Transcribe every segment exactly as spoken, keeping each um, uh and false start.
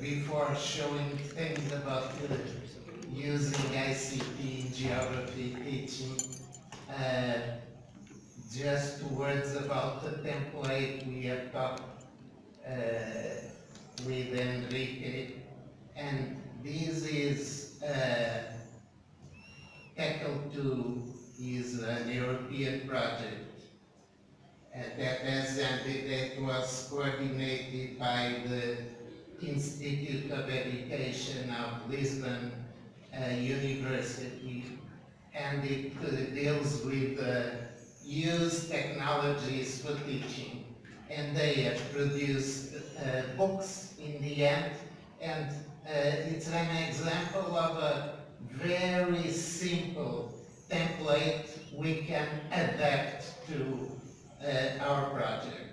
before showing things about uh, using I C T in geography teaching, uh, just words about the template we have talked uh, with Enrique, and this is uh, Tackle two is an European project uh, that has ended, that was coordinated by the Institute of Education of Lisbon uh, University, and it uh, deals with uh, use technologies for teaching. And they have produced uh, books in the end, and uh, it's an example of a very simple template we can adapt to uh, our project.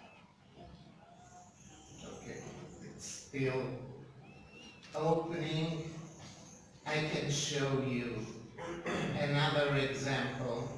Okay, it's still opening. I can show you another example.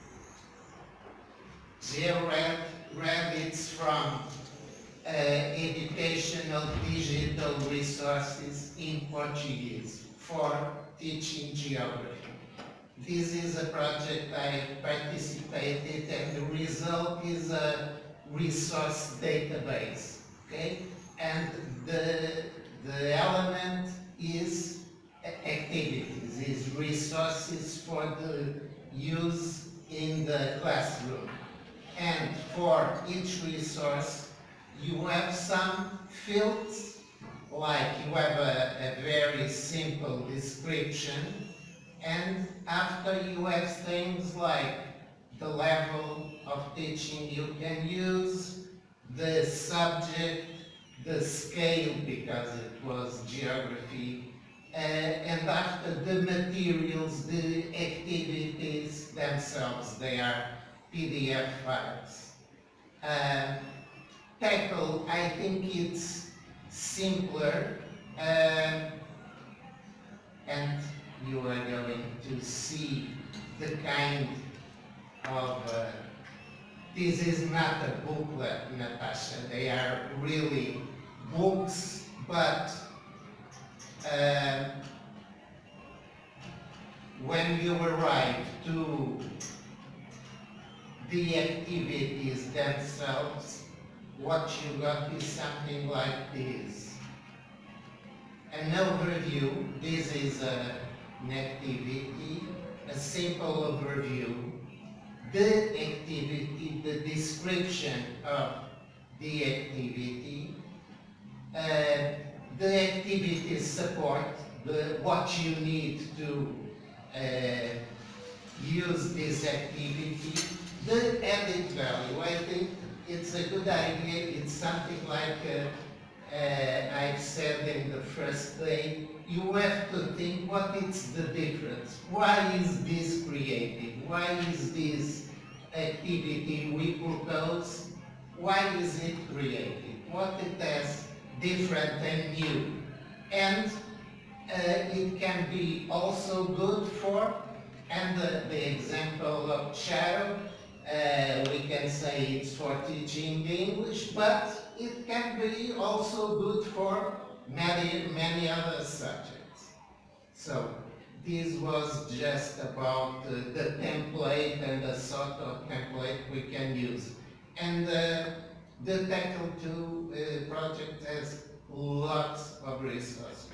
Red, red it's from uh, educational digital resources in Portuguese for teaching geography. This is a project I participated, and the result is a resource database. Okay, and the the element is activities, is resources for the use in the classroom. And for each resource, you have some fields, like you have a, a very simple description, and after you have things like the level of teaching you can use, the subject, the scale, because it was geography, uh, and after the materials, the activities themselves, they are P D F files. Uh, Tackle, I think it's simpler, uh, and you are going to see the kind of, uh, this is not a booklet, Natasha, they are really books, but uh, when you arrive to the activities themselves, what you got is something like this. An overview, this is a, an activity, a simple overview, the activity, the description of the activity, uh, the activity support, the, what you need to uh, use this activity, the added value. I think it's a good idea. It's something like uh, uh, I said in the first day, you have to think what is the difference. Why is this created? Why is this activity we propose? Why is it created? What it has different and new? And uh, it can be also good for, and the, the example of child, Uh, we can say it's for teaching English, but it can be also good for many, many other subjects. So this was just about uh, the template and the sort of template we can use. And uh, the Tackle two uh, project has lots of resources.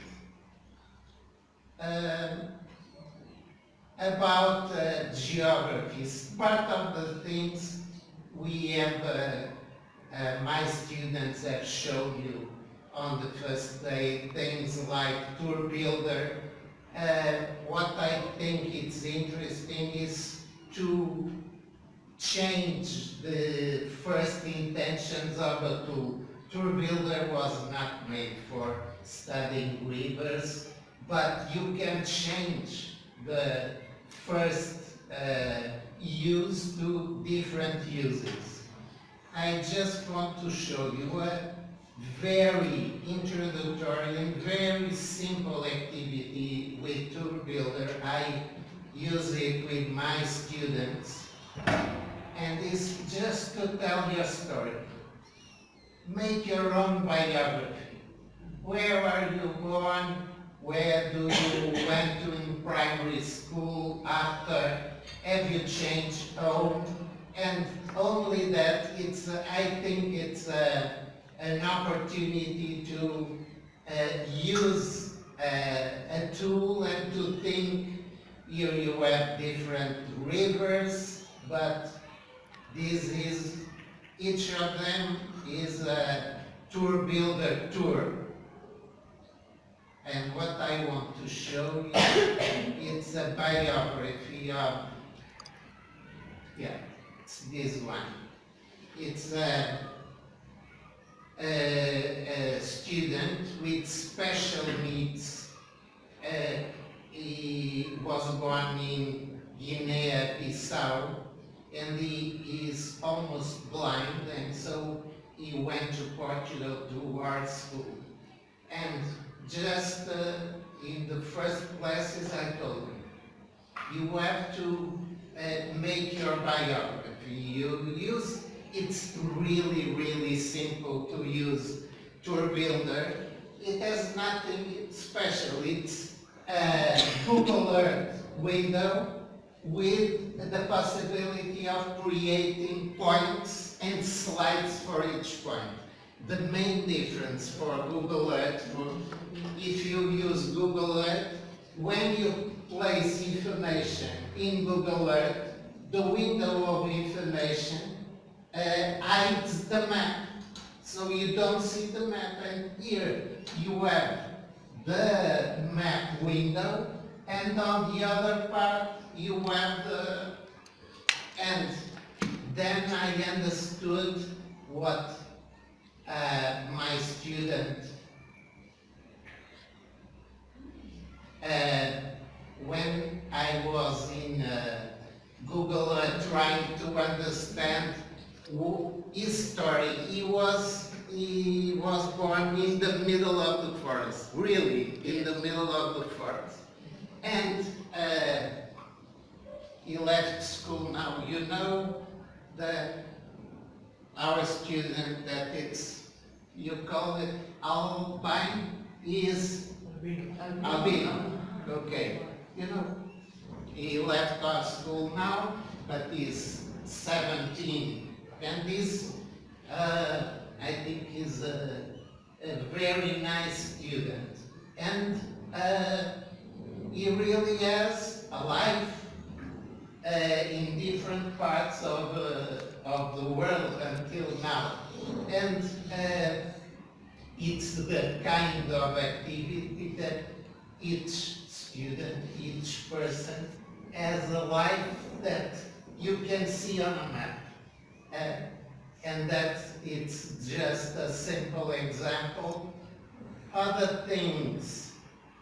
Um, About uh, geographies, part of the things we have, uh, uh, my students have shown you on the first day, things like Tour Builder. Uh, what I think is interesting is to change the first intentions of a tool. Tour Builder was not made for studying rivers, but you can change the first uh, use to different uses. I just want to show you a very introductory and very simple activity with Tour Builder. I use it with my students, and it's just to tell your story. Make your own biography. where are you born, where do you went to in primary school, after, have you changed home, and only that, it's, uh, I think it's uh, an opportunity to uh, use uh, a tool and to think. Here you have different rivers, but this is, each of them is a tour builder tour. And what I want to show you, it's a biography of, yeah, it's this one. It's a, a, a student with special needs. Uh, he was born in Guinea-Bissau, and he is almost blind, and so he went to Portugal to art school. And just uh, in the first classes I told him, you have to uh, make your biography. You use, it's really, really simple to use Tour Builder. It has nothing special. It's a Google Earth window with the possibility of creating points and slides for each point. The main difference for Google Earth, for if you use Google Earth, when you place information in Google Earth, the window of information uh, hides the map. So you don't see the map, and here you have the map window, and on the other part you have the, and then I understood what uh, my student, uh, when I was in uh, Google uh, trying to understand his story. He was he was born in the middle of the forest, really in the middle of the forest, and uh, he left school now. You know that our student that it's, you call it albino, is albino. Okay, you know, he left our school now, but he's seventeen. And this, uh, I think, is a, a very nice student. And uh, he really has a life uh, in different parts of, uh, of the world until now. And uh, it's the kind of activity that each student, each person has a life that you can see on a map. Uh, and that it's just a simple example. Other things,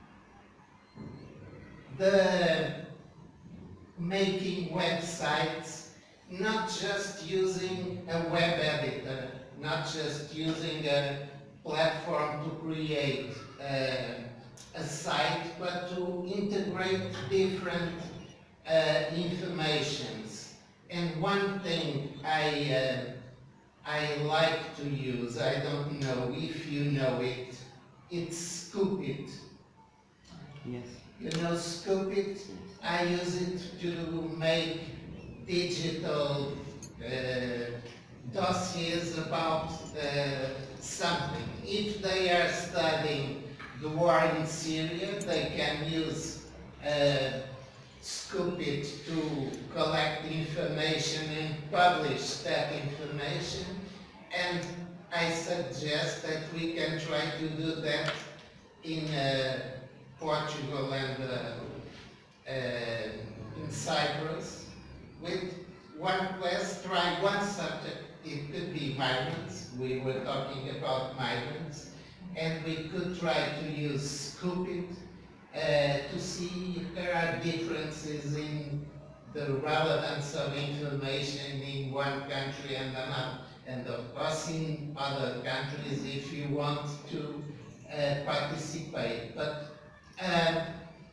the making websites, not just using a web editor, not just using a platform to create uh, a site, but to integrate different uh, informations. And one thing I, uh, I like to use, I don't know if you know it, it's Scoop It. Yes. You know Scoop It? I use it to make digital uh, dossiers about uh, something. If they are studying the war in Syria, they can use uh, Scoop It to collect information and publish that information, and I suggest that we can try to do that in uh, Portugal and uh, uh, in Cyprus with one class, try one subject. It could be migrants, we were talking about migrants, and we could try to use Scoop It Uh, to see if there are differences in the relevance of information in one country and another, and of course in other countries if you want to uh, participate. But uh,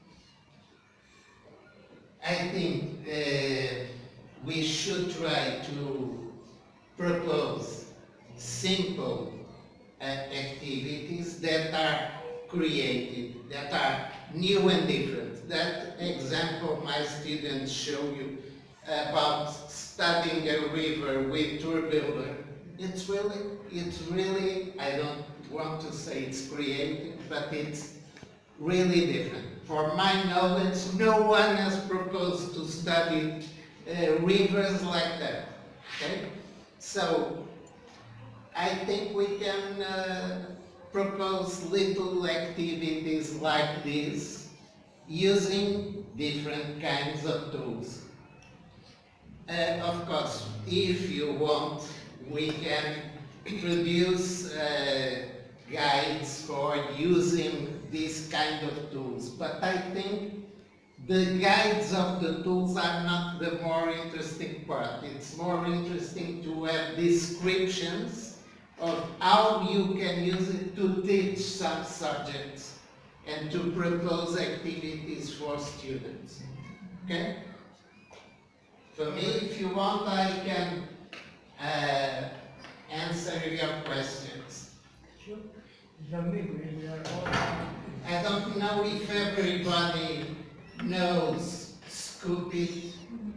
I think uh, we should try to propose simple uh, activities that are created, that are new and different. That example my students show you about studying a river with tour builder, it's really, it's really, I don't want to say it's creative, but it's really different. For my knowledge, no one has proposed to study uh, rivers like that, okay? So, I think we can uh, propose little activities like this using different kinds of tools. Uh, of course, if you want, we can produce uh, guides for using these kind of tools, but I think the guides of the tools are not the more interesting part. It's more interesting to have descriptions of how you can use it to teach some subjects and to propose activities for students. Okay? For me, if you want, I can uh, answer your questions. Sure. We are all... I don't know if everybody knows Scoop It.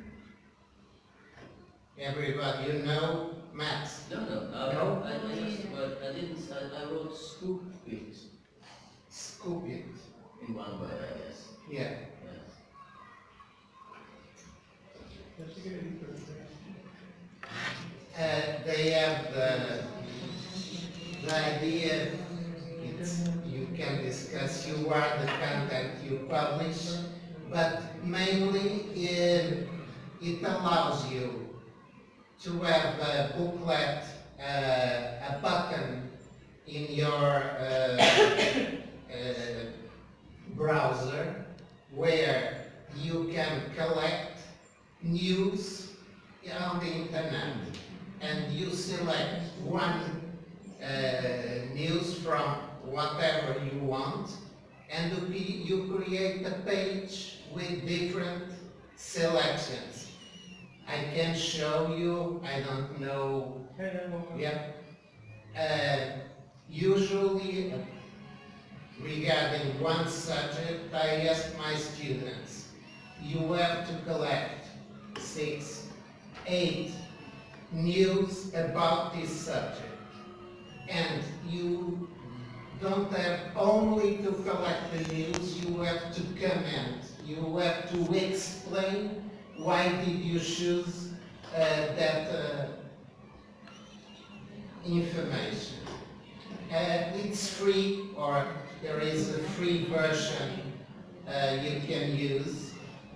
Everybody, you know Max? No, no, uh, No? I, I just, but I didn't, I, I wrote scoop it Scoop It. in one word, I guess. Yeah. Yes. That's a good idea. Uh, they have the, the idea, it's, you can discuss, you are the content you publish, but mainly it, it allows you to have a booklet, uh, a button in your uh, uh, browser where you can collect news on the internet, and you select one uh, news from whatever you want, and you create a page with different selections. I can show you, I don't know, yeah. Uh, usually regarding one subject, I ask my students, you have to collect six, eight news about this subject. And you don't have only to collect the news, you have to comment, you have to explain why did you choose uh, that uh, information. Uh, it's free, or there is a free version uh, you can use.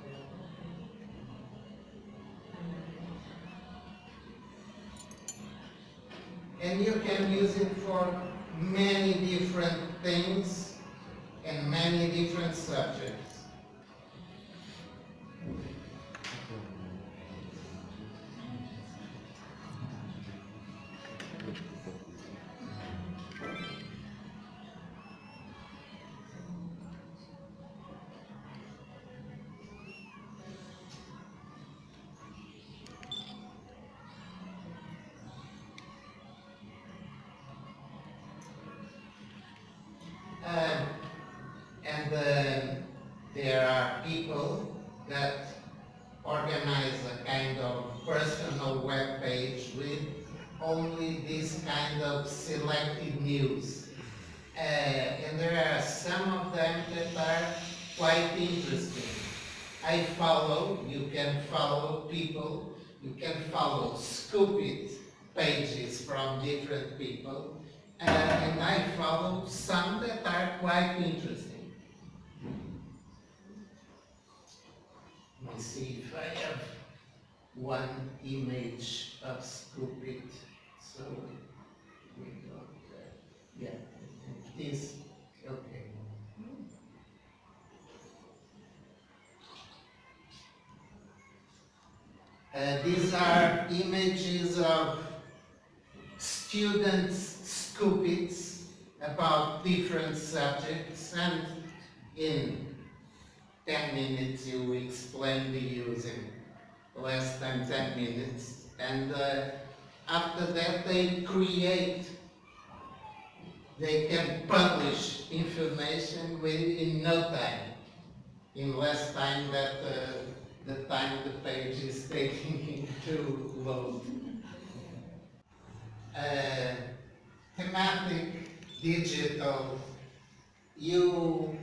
And you can use it for many different things and many different subjects. Uh, and uh, there are people that organize a kind of personal web page with only this kind of selected news. Uh, and there are some of them that are quite interesting. I follow, you can follow people, you can follow Scoop It pages from different people. Uh, and I follow some that are quite interesting. Let me see if I have one image of Scoop It. So we go there. Yeah, this, okay. Uh, these are images of students' Scoop Its about different subjects, and in ten minutes you explain the using, less than ten minutes, and uh, after that they create they can publish information within no time, in less time that uh, the time the page is taking to load. Uh, thematic, digital, you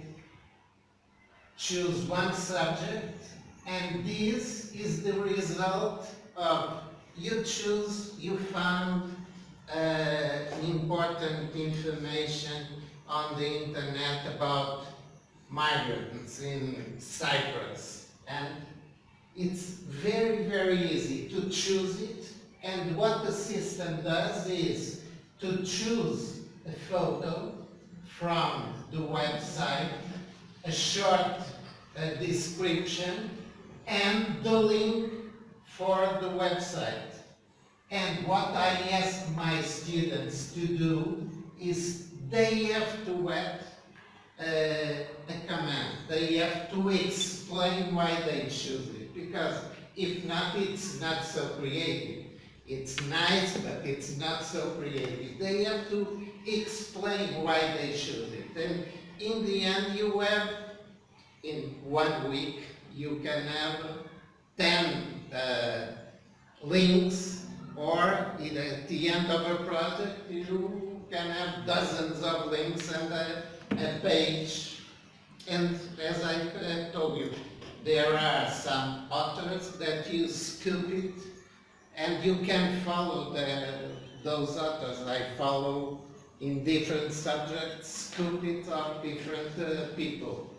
choose one subject, and this is the result of you choose, you found uh, important information on the internet about migrants in Cyprus, and it's very, very easy to choose it. And what the system does is to choose a photo from the website, a short uh, description, and the link for the website. And what I ask my students to do is they have to add uh, a command. They have to explain why they choose it, because if not, it's not so creative. It's nice, but it's not so creative. They have to explain why they choose it. And in the end, you have, in one week, you can have ten uh, links, or at the end of a project, you can have dozens of links and a, a page. And as I uh, told you, there are some authors that use Scoop-it, and you can follow the, those authors. I follow in different subjects, Scoop-it of different uh, people.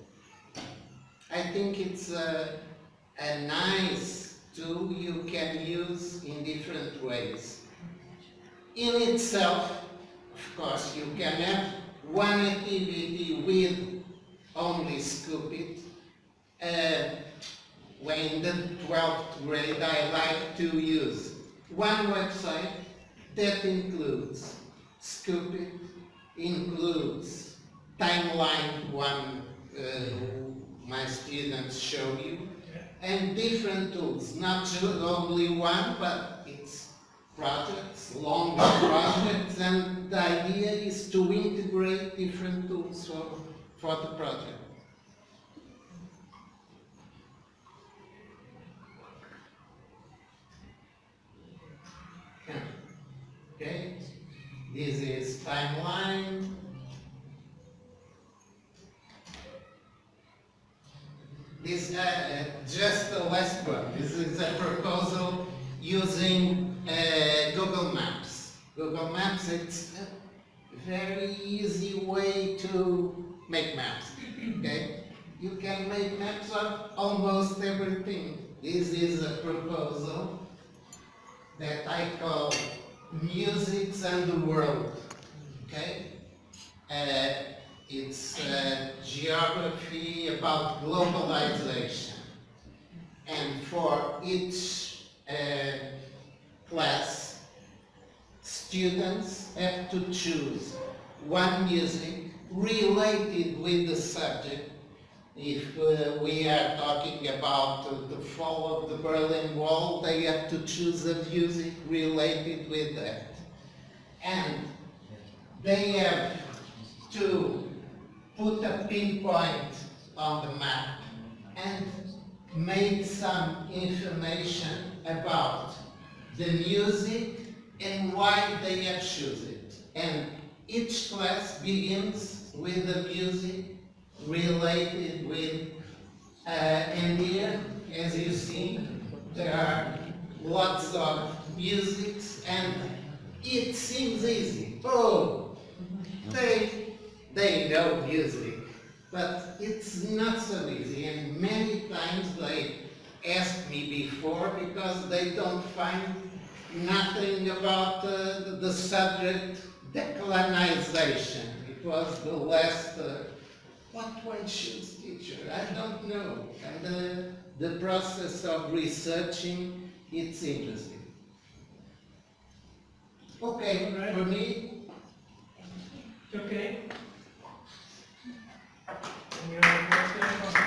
I think it's a, a nice tool you can use in different ways. In itself, of course, you can have one activity with only Scoop-it. Uh, when in the twelfth grade, I like to use one website that includes Scoop-it, includes timeline, one uh, my students show you, and different tools, not just only one, but it's projects, longer projects, and the idea is to integrate different tools for, for the project. Okay, this is timeline. This uh, just the last one. This is a proposal using uh, Google Maps. Google Maps, it's a very easy way to make maps. Okay, you can make maps of almost everything. This is a proposal that I call Musics and the World. Okay, uh, it's uh, geography about globalization, and for each uh, class, students have to choose one music related with the subject. If uh, we are talking about uh, the fall of the Berlin Wall, they have to choose a music related with that. And they have to put a pinpoint on the map and make some information about the music and why they have chosen it. And each class begins with the music related with, uh, and here, as you see, there are lots of musics, and it seems easy. Oh, they, they know music, but it's not so easy, and many times they asked me before because they don't find nothing about uh, the subject decolonization. It was the last uh, what one choose teacher? I don't know. And uh, the process of researching, it's interesting. Okay, Right. for me, Okay. Any other questions?